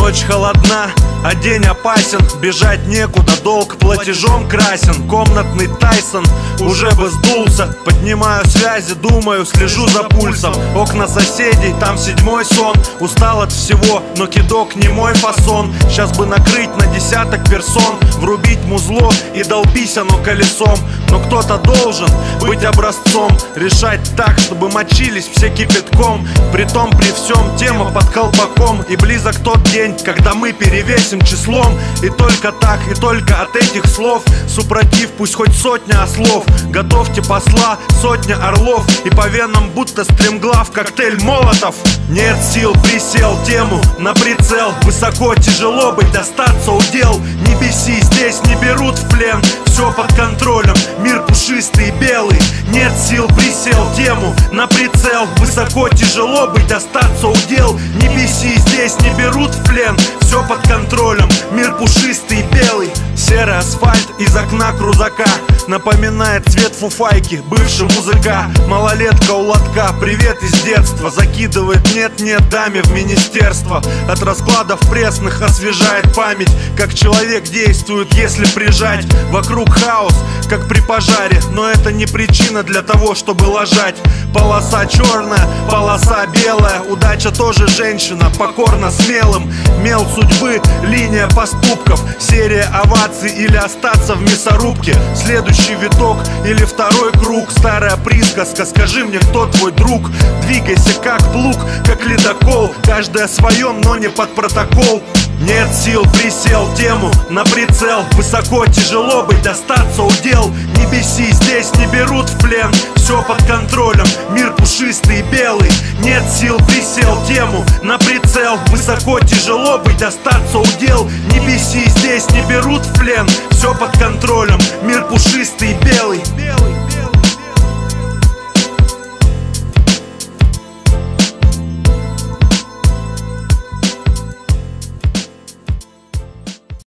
Ночь холодна, а день опасен. Бежать некуда, долг платежом красен. Комнатный Тайсон уже бы сдулся. Поднимаю связи, думаю, слежу за пульсом. Окна соседей, там седьмой сон. Устал от всего, но кидок не мой фасон. Сейчас бы накрыть на десяток персон, врубить музло и долбись оно колесом. Но кто-то должен быть образцом, решать так, чтобы мочились все кипятком. Притом при всем тема под колпаком. И близок тот день, когда мы перевесим числом. И только так, и только от этих слов супротив пусть хоть сотня ослов. Готовьте посла, сотня орлов. И по венам будто стремглав коктейль молотов. Нет сил, присел тему на прицел. Высоко, тяжело быть, достаться удел. Не беси, здесь не берут в плен. Все под контролем, мир пушистый и белый. Нет сил, присел тему на прицел. Высоко, тяжело быть, достаться удел. Не беси, здесь не берут в плен. Все под контролем, мир пушистый и белый. Серый асфальт из окна крузака напоминает цвет фуфайки бывшего музыка. Малолетка у лотка, привет из детства. Закидывает нет-нет даме в министерство. От раскладов пресных освежает память. Как человек действует, если прижать. Вокруг хаос, как при пожаре. Но это не причина для того, чтобы лажать. Полоса черная, полоса белая. Удача тоже женщина, покорна смелым. Мел судьбы, линия поступков. Серия оваций или остаться в мясорубке. Следующий виток или второй круг. Старая присказка, скажи мне, кто твой друг. Двигайся как плуг, как ледокол. Каждый о своем, но не под протокол. Нет сил, присел тему на прицел. Высоко, тяжело быть, достаться удел. Не беси, здесь не берут в плен. Все под контролем, мир пушистый и белый. Нет сил, присел тему на прицел. Высоко, тяжело быть, достаться удел. Не беси, здесь не берут в плен. Все под контролем, мир пушистый и белый.